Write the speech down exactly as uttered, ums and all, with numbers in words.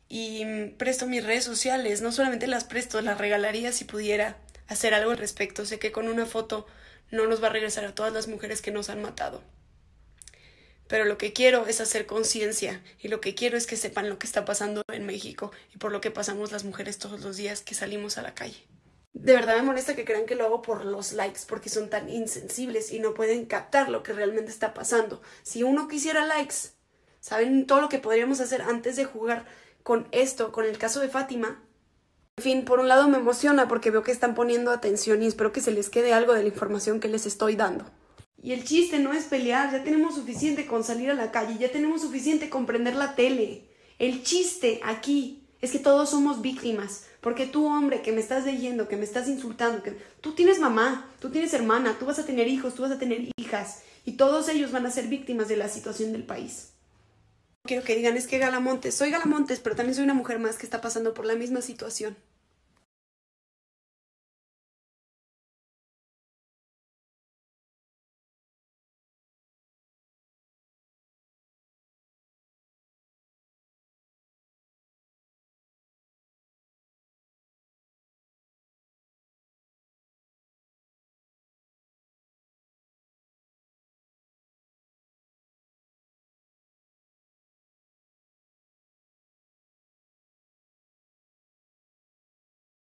y presto mis redes sociales. No solamente las presto, las regalaría si pudiera hacer algo al respecto. Sé que con una foto no nos va a regresar a todas las mujeres que nos han matado. Pero lo que quiero es hacer conciencia y lo que quiero es que sepan lo que está pasando en México y por lo que pasamos las mujeres todos los días que salimos a la calle. De verdad me molesta que crean que lo hago por los likes, porque son tan insensibles y no pueden captar lo que realmente está pasando. Si uno quisiera likes, ¿saben todo lo que podríamos hacer antes de jugar con esto, con el caso de Fátima? En fin, por un lado me emociona porque veo que están poniendo atención y espero que se les quede algo de la información que les estoy dando. Y el chiste no es pelear, ya tenemos suficiente con salir a la calle, ya tenemos suficiente con prender la tele. El chiste aquí es que todos somos víctimas, porque tú, hombre, que me estás leyendo, que me estás insultando, que tú tienes mamá, tú tienes hermana, tú vas a tener hijos, tú vas a tener hijas, y todos ellos van a ser víctimas de la situación del país. Quiero que digan, es que Gala Montes, soy Gala Montes, pero también soy una mujer más que está pasando por la misma situación.